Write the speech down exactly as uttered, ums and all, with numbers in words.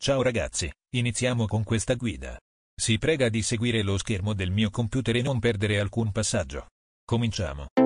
Ciao ragazzi, iniziamo con questa guida. Si prega di seguire lo schermo del mio computer e non perdere alcun passaggio. Cominciamo.